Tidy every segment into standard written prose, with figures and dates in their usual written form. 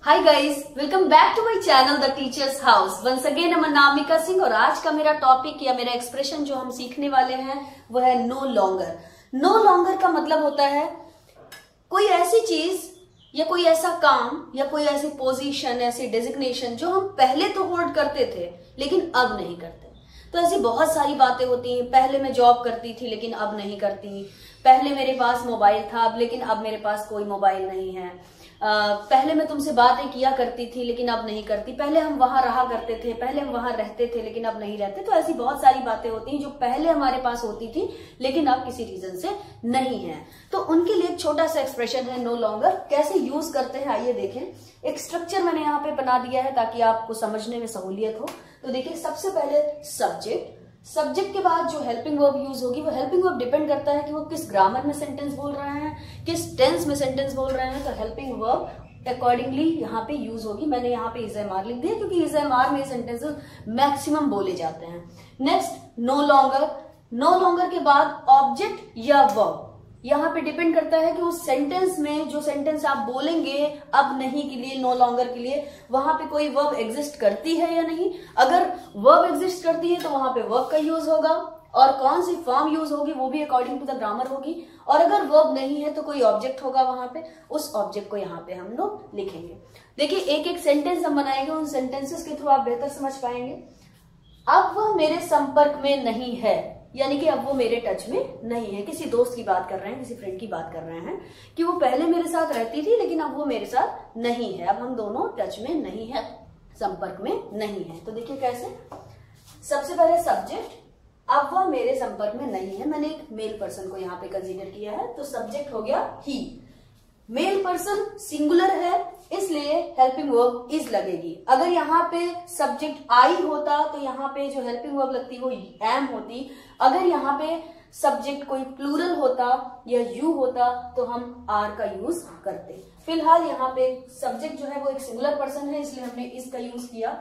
Hi guys, welcome back to my channel the teachers house. Once again मैं नामिका सिंह और आज का मेरा टॉपिक या मेरा एक्सप्रेशन जो हम सीखने वाले हैं वो है नो लॉन्गर। नो लॉन्गर का मतलब होता है कोई ऐसी चीज या कोई ऐसा काम या कोई ऐसी पोजीशन, ऐसी डेजिग्नेशन जो हम पहले तो होल्ड करते थे लेकिन अब नहीं करते। तो ऐसी बहुत सारी बातें होती हैं। पहले मैं जॉब करती थी लेकिन अब नहीं करती। पहले मेरे पास मोबाइल था लेकिन अब मेरे पास कोई मोबाइल नहीं है। पहले मैं तुमसे बातें किया करती थी लेकिन अब नहीं करती। पहले हम वहां रहा करते थे, पहले हम वहां रहते थे लेकिन अब नहीं रहते। तो ऐसी बहुत सारी बातें होती हैं जो पहले हमारे पास होती थी लेकिन अब किसी रीजन से नहीं है। तो उनके लिए एक छोटा सा एक्सप्रेशन है नो लॉन्गर। कैसे यूज करते हैं आइए देखें। एक स्ट्रक्चर मैंने यहाँ पे बना दिया है ताकि आपको समझने में सहूलियत हो। तो देखिए, सबसे पहले सब्जेक्ट के बाद जो हेल्पिंग वर्ब यूज होगी वो हेल्पिंग वर्ब डिपेंड करता है कि वो किस ग्रामर में सेंटेंस बोल रहे हैं, किस टेंस में सेंटेंस बोल रहे हैं। तो हेल्पिंग वर्ब अकॉर्डिंगली यहाँ पे यूज होगी। मैंने यहाँ पे इज एम आर लिख दिया क्योंकि इज एम आर में सेंटेंसेस मैक्सिमम बोले जाते हैं। नेक्स्ट नो लॉन्गर के बाद ऑब्जेक्ट या वर्ब। यहाँ पे डिपेंड करता है कि उस सेंटेंस में जो सेंटेंस आप बोलेंगे अब नहीं के लिए, नो लॉन्गर के लिए, वहां पे कोई वर्ब एग्जिस्ट करती है या नहीं। अगर वर्ब एग्जिस्ट करती है तो वहां पे वर्ब का यूज होगा और कौन सी फॉर्म यूज होगी वो भी अकॉर्डिंग टू द ग्रामर होगी। और अगर वर्ब नहीं है तो कोई ऑब्जेक्ट होगा वहां पे, उस ऑब्जेक्ट को यहाँ पे हम लोग लिखेंगे। देखिए, एक एक सेंटेंस हम बनाएंगे, उन सेंटेंसेस के थ्रू आप बेहतर समझ पाएंगे। अब वह मेरे संपर्क में नहीं है, यानी कि अब वो मेरे टच में नहीं है। किसी दोस्त की बात कर रहे हैं, किसी फ्रेंड की बात कर रहे हैं कि वो पहले मेरे साथ रहती थी लेकिन अब वो मेरे साथ नहीं है। अब हम दोनों टच में नहीं है, संपर्क में नहीं है। तो देखिए कैसे। सबसे पहले सब्जेक्ट, अब वह मेरे संपर्क में नहीं है। मैंने एक मेल पर्सन को यहाँ पे कंसीडर किया है तो सब्जेक्ट हो गया ही। मेल पर्सन सिंगुलर है इसलिए हेल्पिंग वर्ब इज लगेगी। अगर यहाँ पे सब्जेक्ट आई होता तो यहाँ पे जो हेल्पिंग वर्ब लगती वो एम होती। अगर यहाँ पे सब्जेक्ट कोई प्लूरल होता या यू होता तो हम आर का यूज करते। फिलहाल यहाँ पे सब्जेक्ट जो है वो एक सिंगुलर पर्सन है इसलिए हमने इसका यूज किया।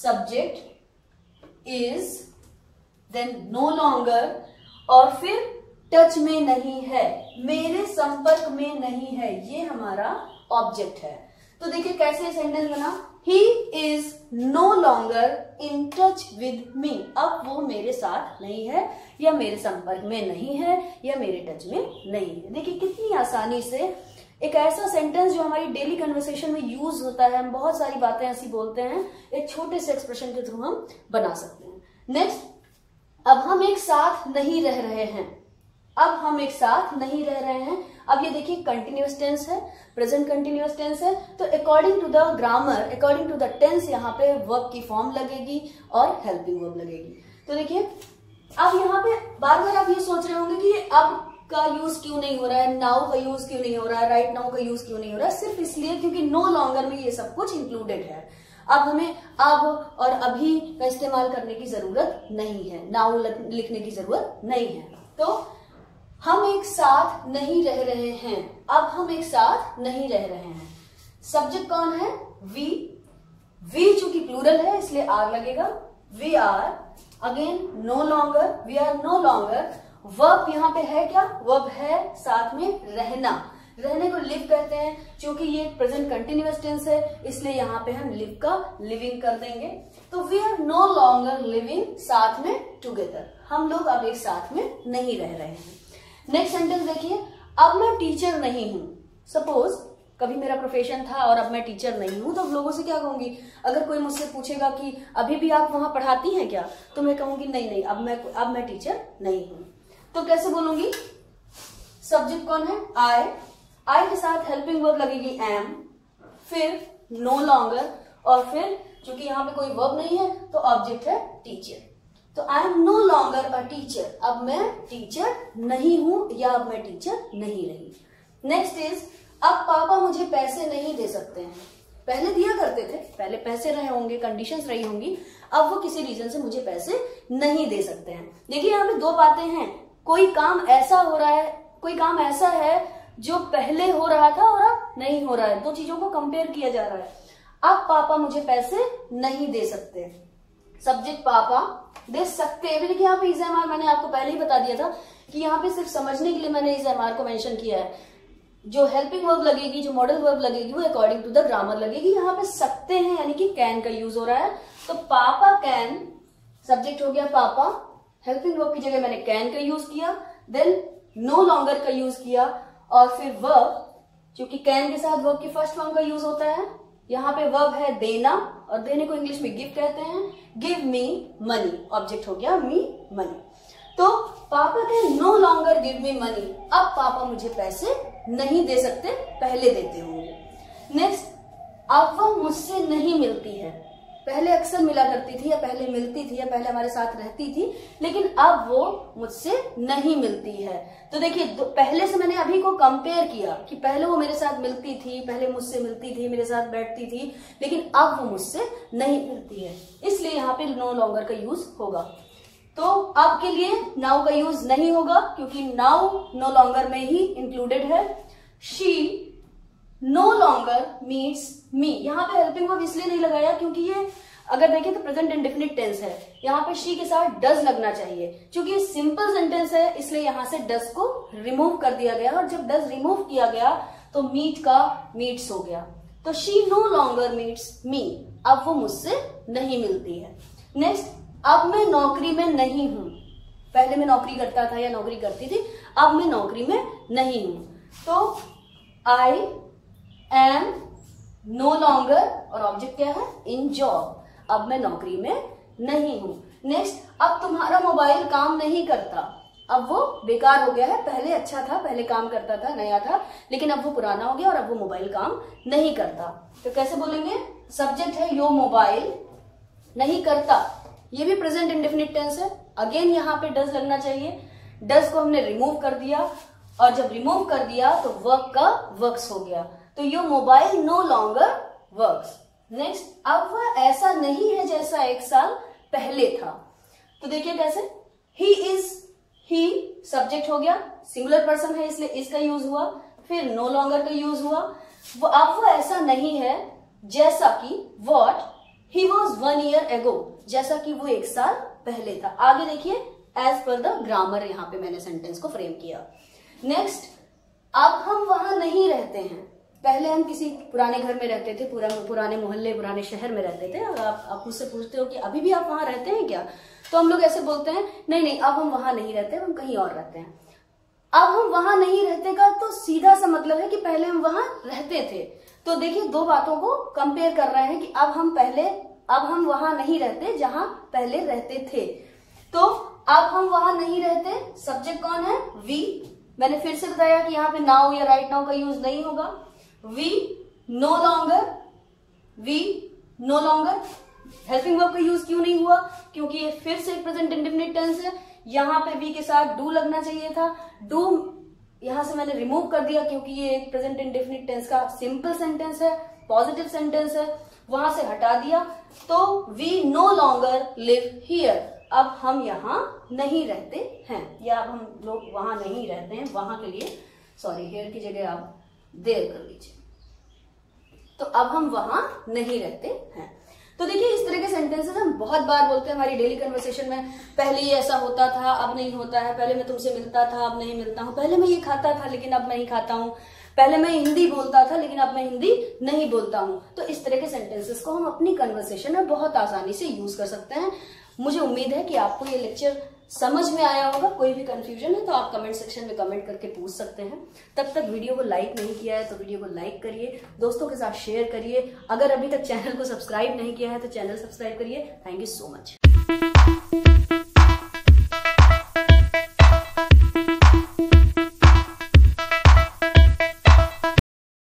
Subject is, then no longer और फिर टच में नहीं है, मेरे संपर्क में नहीं है, ये हमारा ऑब्जेक्ट है। तो देखिए कैसे सेंटेंस बना। He is no longer in touch with me. अब वो मेरे साथ नहीं है या मेरे संपर्क में नहीं है या मेरे टच में नहीं है। देखिए कितनी आसानी से एक ऐसा सेंटेंस जो हमारी डेली कन्वर्सेशन में यूज होता है, हम बहुत सारी बातें ऐसी बोलते हैं, एक छोटे से एक्सप्रेशन के थ्रू हम बना सकते हैं। नेक्स्ट, अब हम एक साथ नहीं रह रहे हैं। अब हम एक साथ नहीं रह रहे हैं। अब ये देखिए कंटिन्यूअस टेंस है, प्रेजेंट कंटिन्यूअस टेंस है। तो according to the grammar, according to the tense यहाँ पे वर्ब की फॉर्म लगेगी और हेल्पिंग वर्ब लगेगी। तो देखिए, अब यहाँ पे बार बार आप ये सोच रहे होंगे कि अब का यूज क्यों नहीं हो रहा है, नाउ का यूज क्यों नहीं हो रहा है, राइट नाउ का यूज क्यों नहीं हो रहा है। सिर्फ इसलिए क्योंकि नो लॉन्गर में ये सब कुछ इंक्लूडेड है। अब हमें अब और अभी का इस्तेमाल करने की जरूरत नहीं है, नाउ लिखने की जरूरत नहीं है। तो हम एक साथ नहीं रह रहे हैं। अब हम एक साथ नहीं रह रहे हैं। सब्जेक्ट कौन है? वी। वी चूंकि प्लूरल है इसलिए आर लगेगा। We are, again no longer, we are no longer. Verb यहाँ पे है क्या? वर्ब है साथ में रहना। रहने को लिव कहते हैं। क्योंकि ये प्रेजेंट कंटिन्यूअस टेंस है इसलिए यहाँ पे हम लिव का लिविंग कर देंगे। तो we are no longer living, साथ में टुगेदर। हम लोग अब एक साथ में नहीं रह रहे हैं। नेक्स्ट सेंटेंस देखिए, अब मैं टीचर नहीं हूं। सपोज कभी मेरा प्रोफेशन था और अब मैं टीचर नहीं हूं तो अब लोगों से क्या कहूंगी? अगर कोई मुझसे पूछेगा कि अभी भी आप वहां पढ़ाती हैं क्या, तो मैं कहूंगी नहीं, अब मैं टीचर नहीं हूं। तो कैसे बोलूंगी? सब्जेक्ट कौन है? आई के साथ हेल्पिंग वर्ब लगेगी एम, फिर नो लॉन्गर और फिर चूंकि यहाँ पे कोई वर्ब नहीं है तो ऑब्जेक्ट है टीचर। तो I am no longer a teacher. अब मैं टीचर नहीं हूं या अब मैं टीचर नहीं रही। नेक्स्ट इज, अब पापा मुझे पैसे नहीं दे सकते हैं। पहले दिया करते थे, पहले पैसे रहे होंगे, कंडीशंस रही होंगी, अब वो किसी रीजन से मुझे पैसे नहीं दे सकते हैं। देखिए यहाँ पे दो बातें हैं। कोई काम ऐसा हो रहा है, कोई काम ऐसा है जो पहले हो रहा था और अब नहीं हो रहा है। दो चीजों को कंपेयर किया जा रहा है। अब पापा मुझे पैसे नहीं दे सकते। सब्जेक्ट पापा दे सकते हैं। देखिए यहाँ पे इज एम आर मैंने आपको पहले ही बता दिया था कि यहाँ पे सिर्फ समझने के लिए मैंने इज एम आर को मेंशन किया है। जो हेल्पिंग वर्ब लगेगी, जो मॉडल वर्ब लगेगी, वो अकॉर्डिंग टू द ग्रामर लगेगी। यहाँ पे सकते हैं यानी कि कैन का यूज हो रहा है। तो पापा कैन, सब्जेक्ट हो गया पापा, हेल्पिंग वर्ब की जगह मैंने कैन का यूज किया, देन नो लॉन्गर का यूज किया, और फिर वर्ब, क्योंकि कैन के साथ वर्ब की फर्स्ट फॉर्म का यूज होता है। यहाँ पे वर्ब है देना, और देने को इंग्लिश में गिव कहते हैं। गिव मी मनी, ऑब्जेक्ट हो गया मी मनी। तो पापा can no longer give me money, अब पापा मुझे पैसे नहीं दे सकते, पहले देते होंगे। नेक्स्ट, अब वह मुझसे नहीं मिलती है। पहले अक्सर मिला करती थी, या पहले मिलती थी, या पहले हमारे साथ रहती थी, लेकिन अब वो मुझसे नहीं मिलती है। तो देखिए, पहले से मैंने अभी को कंपेयर किया कि पहले वो मेरे साथ मिलती थी, पहले मुझसे मिलती थी, मेरे साथ बैठती थी, लेकिन अब वो मुझसे नहीं मिलती है, इसलिए यहाँ पे नो लॉन्गर का यूज होगा। तो अब के लिए नाउ का यूज नहीं होगा, क्योंकि नाउ नो लॉन्गर में ही इंक्लूडेड है। She no longer meets me, यहाँ पे हेल्पिंग वर्ब इसलिए नहीं लगाया क्योंकि ये अगर देखें तो प्रेजेंट इंडेफिनिट टेंस है। यहाँ पे शी के साथ डज लगना चाहिए, क्योंकि ये सिंपल सेंटेंस है, इसलिए यहाँ से डज को रिमूव कर दिया गया, और जब डज रिमूव किया गया तो मीट का मीट्स हो गया। तो she no longer meets me, अब वो मुझसे नहीं मिलती है। नेक्स्ट, अब मैं नौकरी में नहीं हूं। पहले मैं नौकरी करता था या नौकरी करती थी, अब मैं नौकरी में नहीं हूं। तो आई एम नो लॉन्गर, और ऑब्जेक्ट क्या है, इन जॉब, अब मैं नौकरी में नहीं हूं। नेक्स्ट, अब तुम्हारा मोबाइल काम नहीं करता, अब वो बेकार हो गया है। पहले अच्छा था, पहले काम करता था, नया था, लेकिन अब वो पुराना हो गया और अब वो मोबाइल काम नहीं करता। तो कैसे बोलेंगे, सब्जेक्ट है योर मोबाइल, नहीं करता, ये भी प्रेजेंट इंडेफिनिट टेंस है। अगेन यहाँ पे डज लगना चाहिए, डज को हमने रिमूव कर दिया, और जब रिमूव कर दिया तो वर्क का वर्क्स हो गया। तो your mobile no longer works. Next, अब वह ऐसा नहीं है जैसा एक साल पहले था। तो देखिए कैसे, ही इज, ही सब्जेक्ट हो गया, सिंगुलर पर्सन है इसलिए इसका यूज हुआ, फिर नो लॉन्गर का यूज हुआ। वो अब वो ऐसा नहीं है जैसा कि what he was 1 year ago, जैसा कि वो एक साल पहले था। आगे देखिए, एज पर द ग्रामर यहाँ पे मैंने सेंटेंस को फ्रेम किया। नेक्स्ट, अब हम वहां नहीं रहते हैं। पहले हम किसी पुराने घर में रहते थे, पुराने मोहल्ले, पुराने शहर में रहते थे। अगर आप मुझसे पूछते हो कि अभी भी आप वहां रहते हैं क्या, तो हम लोग ऐसे बोलते हैं, नहीं नहीं अब हम वहां नहीं रहते, हम कहीं और रहते हैं। अब हम वहां नहीं रहते का तो सीधा सा मतलब है कि पहले हम वहां रहते थे। तो देखिए, दो बातों को कंपेयर कर रहे हैं कि अब हम वहां नहीं रहते जहां पहले रहते थे। तो अब हम वहां नहीं रहते, सब्जेक्ट कौन है, वी। मैंने फिर से बताया कि यहाँ पे नाउ या राइट नाउ का यूज नहीं होगा। We no longer, helping verb का यूज क्यों नहीं हुआ, क्योंकि ये फिर से प्रेजेंट इंडेफिनिट टेंस है। यहाँ पे वी के साथ डू लगना चाहिए था, डू यहां से मैंने रिमूव कर दिया क्योंकि ये एक प्रेजेंट इंडेफिनिट टेंस का सिंपल सेंटेंस है, पॉजिटिव सेंटेंस है, वहां से हटा दिया। तो we no longer live here, अब हम यहाँ नहीं रहते हैं, या अब हम लोग वहां नहीं रहते हैं, वहां के लिए सॉरी, हियर की जगह आप देयर कर लीजिए। तो अब हम वहां नहीं रहते हैं। तो देखिए, इस तरह के सेंटेंसेस हम बहुत बार बोलते हैं हमारी डेली कन्वर्सेशन में। पहले ये ऐसा होता था, अब नहीं होता है। पहले मैं तुमसे मिलता था, अब नहीं मिलता हूं। पहले मैं ये खाता था, लेकिन अब नहीं खाता हूं। पहले मैं हिंदी बोलता था, लेकिन अब मैं हिंदी नहीं बोलता हूं। तो इस तरह के सेंटेंसेस को हम अपनी कन्वर्सेशन में बहुत आसानी से यूज कर सकते हैं। मुझे उम्मीद है कि आपको ये लेक्चर समझ में आया होगा। कोई भी कंफ्यूजन है तो आप कमेंट सेक्शन में कमेंट करके पूछ सकते हैं। तब तक वीडियो को लाइक नहीं किया है तो वीडियो को लाइक करिए, दोस्तों के साथ शेयर करिए। अगर अभी तक चैनल को सब्सक्राइब नहीं किया है तो चैनल सब्सक्राइब करिए। Thank you so much.